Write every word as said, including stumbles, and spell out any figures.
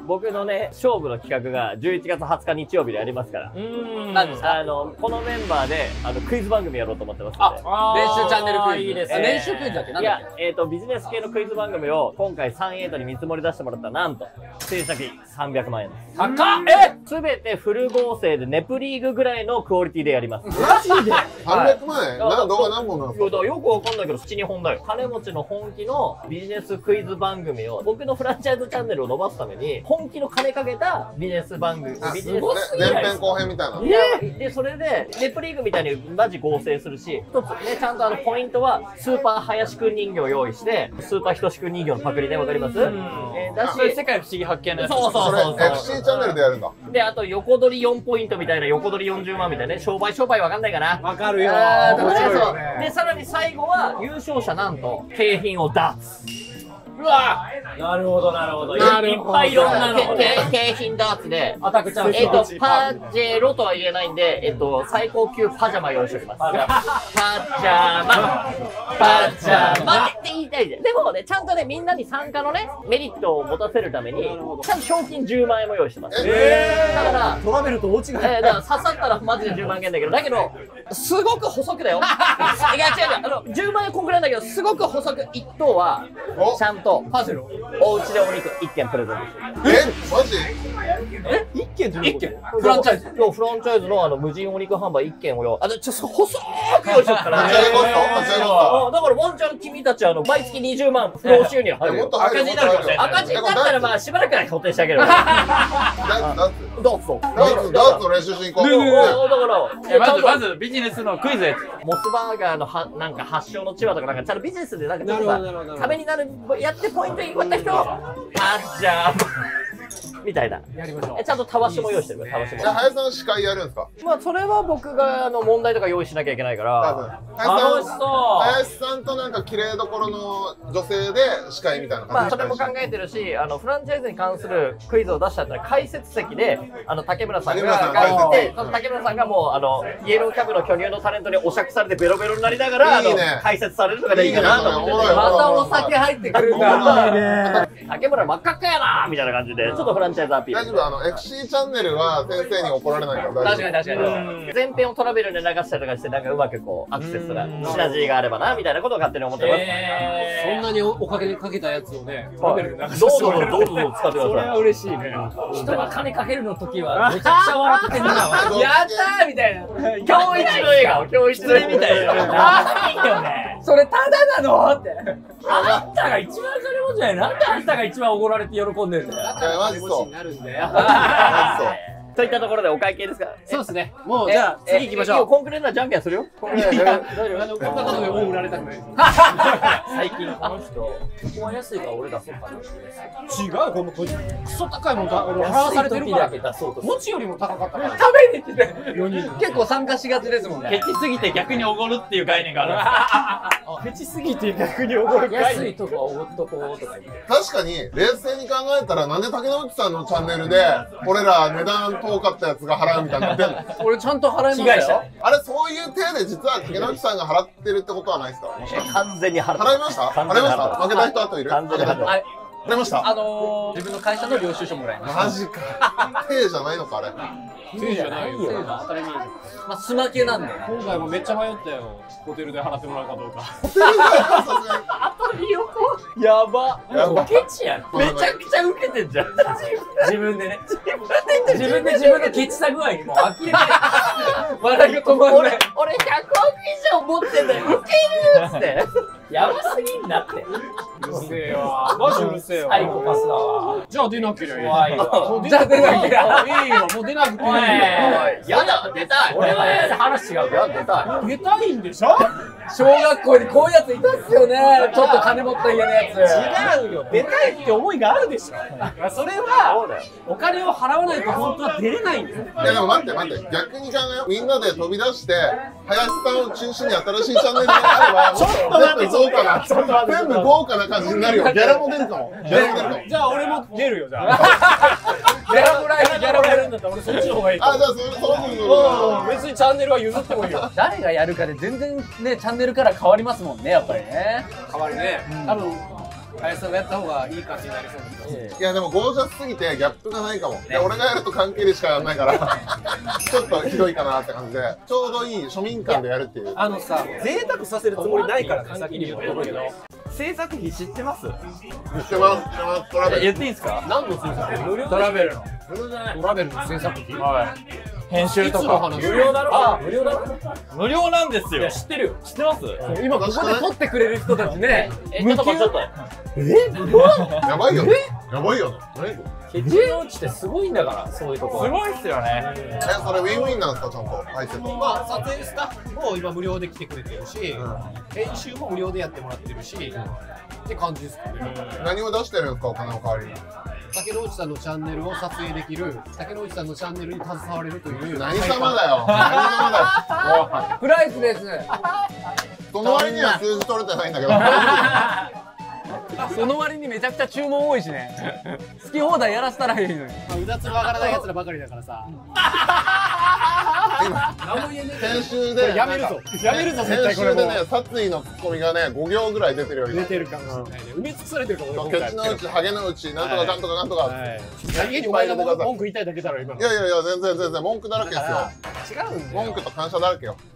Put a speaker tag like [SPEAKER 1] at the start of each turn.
[SPEAKER 1] 僕のね、勝負の企画がじゅういちがつはつか日曜日でやりますから。
[SPEAKER 2] うーん。
[SPEAKER 1] なんですか？あの、このメンバーで、あの、クイズ番組やろうと思ってますので。
[SPEAKER 2] あ、練習チャンネルクイズ。
[SPEAKER 3] いいですね。練習クイズだっけ？なんだっけ？
[SPEAKER 1] いや、えっと、ビジネス系のクイズ番組を今回さんエイトに見積もり出してもらったら、なんと、制作費さんびゃくまんえんです。
[SPEAKER 2] 高っ！え？
[SPEAKER 1] すべてフル合成でネプリーグぐらいのクオリティでやります。
[SPEAKER 3] マジで？
[SPEAKER 4] さんびゃくまんえん？な、動画何本なんですか？
[SPEAKER 1] いや、だからよくわかんないけど、ななほんだよ。金持ちの本気のビジネスクイズ番組を、僕のフランチャイズチャンネルを伸ばすために、本気の金かけたビジネス番組、ビジネス
[SPEAKER 4] 前編後編みたいな。
[SPEAKER 1] いや、で、それで、ネプリーグみたいにマジ合成するし、一つね、ちゃんとあの、ポイントは、スーパー林くん人形を用意して、スーパーひとしくん人形のパクリね、わかります？えー、だし、
[SPEAKER 2] 世界不思議発見のやつ。
[SPEAKER 1] そうそうそうそう。
[SPEAKER 4] それ エフシー チャンネルでやるんだ。
[SPEAKER 1] で、あと、横取りよんポイントみたいな、横取りよんじゅうまんみたいなね、商売商売わかんないかな。
[SPEAKER 3] わかるよ。
[SPEAKER 1] あー
[SPEAKER 3] 面白いよ
[SPEAKER 1] そう
[SPEAKER 3] ね。
[SPEAKER 1] で、さらに最後は、優勝者なんと、景品をダーツ。
[SPEAKER 2] うわ
[SPEAKER 3] なるほど、なるほど。
[SPEAKER 1] いっぱいいろんなの。景品ダーツで、
[SPEAKER 3] アタックチャンス。
[SPEAKER 1] えっと、パジェロとは言えないんで、えっと、最高級パジャマ用意しておきます。パジャマ、パジャマって言いたいじゃん。でもね、ちゃんとね、みんなに参加のね、メリットを持たせるために、ちゃんと賞金じゅうまんえんも用意してます。
[SPEAKER 3] えー、
[SPEAKER 1] だから、
[SPEAKER 3] トラベルと大違い。
[SPEAKER 1] えー、だから刺さったらマジでじゅうまんえんだけど、だけど、すごく細くだよ。いや、違う違う、あの、じゅうまんえんこんくらいなんだけど、すごく細く一等は、ちゃんと、
[SPEAKER 3] パジェロ。
[SPEAKER 1] お家でお肉いっけんプレゼントする。
[SPEAKER 4] え、マジ？
[SPEAKER 3] え、一件と
[SPEAKER 2] 一件フランチャイズ。
[SPEAKER 1] そう、フランチャイズのあの無人お肉販売いっけんをよ、あの、ちょっと細く用意しよっから。
[SPEAKER 4] 立ち上げコスト？立ち上げコ
[SPEAKER 1] あだからワンチャン君たちあの、毎月にじゅうまん不労収入入るよ。
[SPEAKER 4] もっと入る
[SPEAKER 1] 赤字になるかもしれない。赤字になったらまあしばらくは補填してあげるよ。
[SPEAKER 4] スト？ダーツ？
[SPEAKER 1] どうぞ。
[SPEAKER 4] ダーツ、ダーツの練習しに行こう。
[SPEAKER 1] だから、
[SPEAKER 2] え、まず、まず、ビジネスのクイズやつ。
[SPEAKER 1] モスバーガーのはなんか発祥の地はとかなんかちゃんとビジネスでなんかちょっと
[SPEAKER 3] なるほどなるほど
[SPEAKER 1] さためになるやってポイントにこった人あじゃあみたいな
[SPEAKER 3] やりましょう。
[SPEAKER 1] ちゃんとたわしも用意してるたわしも
[SPEAKER 4] じゃあ林さん司会やるんですか？
[SPEAKER 1] まあそれは僕があの問題とか用意しなきゃいけないか
[SPEAKER 4] 多分
[SPEAKER 1] ら
[SPEAKER 4] 林さん
[SPEAKER 2] 楽しそう。
[SPEAKER 4] 林さんとなんか綺麗どころの女性で司会みたいな
[SPEAKER 1] ま
[SPEAKER 4] 感じ
[SPEAKER 1] あそれも考えてるしあのフランチャイズに関するクイズを出したったら解説席であの竹村さんが書いてその竹村さんがもうあのイエローキャブの巨乳のタレントにお釈されてベロベロになりながらあの解説されるのがいいかなと思って。
[SPEAKER 3] またお酒入ってくるんだ。
[SPEAKER 1] 竹村真っ赤っかやなみたいな感じでちょっとフランチャイズアピール。
[SPEAKER 4] 大丈夫、あの エフシー チャンネルは先生に怒られないから大
[SPEAKER 1] 確
[SPEAKER 4] 丈
[SPEAKER 1] かに確かに。前編をトラベルで流したりとかしてなんかうまくこうアクセスがシナジーがあればなみたいなことを勝手に思ってます。
[SPEAKER 3] そんなにおかげにかけたやつをね、トラベルで流
[SPEAKER 1] どうぞどうぞどうぞ使ってください。
[SPEAKER 3] それは嬉しいね。
[SPEAKER 2] 人が金かけるの時は、めちゃくちゃ笑ってんだわ。
[SPEAKER 3] やったーみたいな。
[SPEAKER 1] 今日一の笑顔、今日一の笑みたいな。
[SPEAKER 2] ないよね。
[SPEAKER 3] それタダなのって。
[SPEAKER 2] あんたが一番金持ちじゃない。なんであんたが一番おごられて喜んでんだよ。
[SPEAKER 4] 夫。いやマジそう。
[SPEAKER 3] なるんだよ。
[SPEAKER 4] マジそう。
[SPEAKER 1] といったところでお会計ですか。
[SPEAKER 3] そうですね。もうじゃあ次行きましょう。
[SPEAKER 1] コンクレーナーじゃんけんするよ。コンクレーナー大丈夫。
[SPEAKER 3] あのこんなことでもう売られたくない。
[SPEAKER 1] 最近この人、ここは安いから俺出そうかな。
[SPEAKER 3] 違う、このクソ高いもんだ。払わされてるから。
[SPEAKER 1] 出そうと。
[SPEAKER 3] 持ちよりも高かったから。
[SPEAKER 2] 食べに来て。
[SPEAKER 3] よにん。結構参加しがちですもん
[SPEAKER 2] ケ
[SPEAKER 3] ね。
[SPEAKER 2] チすぎて逆におごるっていう概念がある。
[SPEAKER 3] ケチすぎて逆におごる
[SPEAKER 1] 安いとこはおごっとこうとか言って。
[SPEAKER 4] 確かに冷静に考えたらなんで竹之内さんのチャンネルで俺ら値段遠かったやつが払うみたいになってんの？
[SPEAKER 3] 俺ちゃんと払いましたよ。
[SPEAKER 4] あれそういう体で実は竹之内さんが払ってるってことはないですか？もしかして
[SPEAKER 1] 完全に払
[SPEAKER 4] 払いました？払いました？負けた人あといる？
[SPEAKER 1] 完全に払った。
[SPEAKER 4] 払いました？
[SPEAKER 3] あのー、自分の会社の領収書もらいました。
[SPEAKER 4] マジか。手じゃないのかあれ。
[SPEAKER 3] 手じゃないよ。当たり前じゃん。まあスマ系なんで。今回もめっちゃ迷ったよ。ホテルで払ってもらうかどうか。
[SPEAKER 4] ホテル代はさすがに。
[SPEAKER 1] やば。
[SPEAKER 4] やば
[SPEAKER 1] ケチやん。めちゃくちゃウケてんじゃん。
[SPEAKER 2] 自分でね。自分で自分のケチさ具合にもう呆れてる。笑いが止まん
[SPEAKER 1] 俺
[SPEAKER 2] ない。
[SPEAKER 1] 俺ひゃくおく以上持ってんだよ。ウケるっつって。
[SPEAKER 2] やばすぎんなって。
[SPEAKER 3] うるせえよ。マジうるせえよ。
[SPEAKER 2] サイコパスだわ。
[SPEAKER 3] じゃあ出なければいい。
[SPEAKER 2] 怖いわ。
[SPEAKER 3] もうじゃあ出なければいいよ。もう出なくていいよ。
[SPEAKER 2] おい
[SPEAKER 1] やだ、出たい。
[SPEAKER 2] 俺はやつ話違う
[SPEAKER 1] いや、出たい。
[SPEAKER 3] 出たいんでしょ？
[SPEAKER 2] 小学校にこういうやついたっすよね。ちょっと金持った家のやつ。
[SPEAKER 3] 違うよ。出たいって思いがあるでしょ。それは
[SPEAKER 1] そうだよ。
[SPEAKER 3] お金を払わないと本当は出れないんですよ。
[SPEAKER 4] いやでも待って待って逆に考えよう。みんなで飛び出して林さんを中心に新しいチャンネルがあれば全部豪華な全部豪華な感じになるよ。ギャラも出るかも。ギャラも出るかも。
[SPEAKER 3] じゃあ俺も出るよじゃあ。ギャラもらえるギャラもらえるんだったら俺そっちの方がいい。
[SPEAKER 4] あ、じゃあそれその分の
[SPEAKER 3] うん、別にチャンネルは譲ってもいいよ。
[SPEAKER 2] 誰がやるかで全然ね、チャンネルから変わりますもんね、やっぱりね。
[SPEAKER 3] 変わるね。多分林さんがやった方がいい感じになりそうです。
[SPEAKER 4] いやでもゴージャスすぎてギャップがないかも。いや俺がやると関係でしかやらないからちょっとひどいかなって感じで、ちょうどいい庶民感でやるっていう。
[SPEAKER 3] あのさ、贅沢させるつもりないからね、先に言っとくけど。
[SPEAKER 1] 制作費知ってます？
[SPEAKER 4] 知ってます知ってます。トラベル
[SPEAKER 1] 言っていいですか？
[SPEAKER 3] 何の制作費？無料
[SPEAKER 1] トラベルの
[SPEAKER 3] トラベルの制作費？
[SPEAKER 1] はい編集とか
[SPEAKER 3] 無料だろ？あ、無料だろ？
[SPEAKER 1] 無料なんですよ。
[SPEAKER 3] いや、知ってるよ。
[SPEAKER 1] 知ってます？
[SPEAKER 3] 今ここで撮ってくれる人たちね。
[SPEAKER 1] え、ちょっと待ってちょっと。
[SPEAKER 4] やばいよね。やばいよね。何これ。
[SPEAKER 3] ケチのうちってすごいんだから、そういうところ。
[SPEAKER 1] すごいっすよね。
[SPEAKER 4] え、それウィンウィンなんですか、ちゃんと相手と。
[SPEAKER 3] まあ、撮影スタッフも今無料で来てくれてるし、編集も無料でやってもらってるし、って感じですかね。
[SPEAKER 4] 何を出してるんですか、お金の代わりに。
[SPEAKER 3] 竹野内さんのチャンネルを撮影できる、竹野内さんのチャンネルに携われるという。
[SPEAKER 4] 何様だよ。何様だよ。
[SPEAKER 3] プライスです。
[SPEAKER 4] その割には数字取れてないんだけど。
[SPEAKER 3] その割にめちゃくちゃ注文多いしね。好き放題やらせたらいいのに。うだつのわからない奴らばかりだからさ。
[SPEAKER 4] 編集で
[SPEAKER 3] やめるぞ。やめるぞ、絶
[SPEAKER 4] 編
[SPEAKER 3] 対これも
[SPEAKER 4] 集でね、殺意のツッコミがね、ご行ぐらい出てるよ。
[SPEAKER 3] 出てるかもしれないね。埋め尽くされてるかもね。
[SPEAKER 4] ケチのうち、ハゲのうち、なんとかかんとかかんとか。
[SPEAKER 3] 何気にお前が文句言いたいだけだろ、今の。
[SPEAKER 4] いやいやいや、全然全然文句だらけですよ。
[SPEAKER 3] 違うんだよ。
[SPEAKER 4] 文句と感謝だらけよ。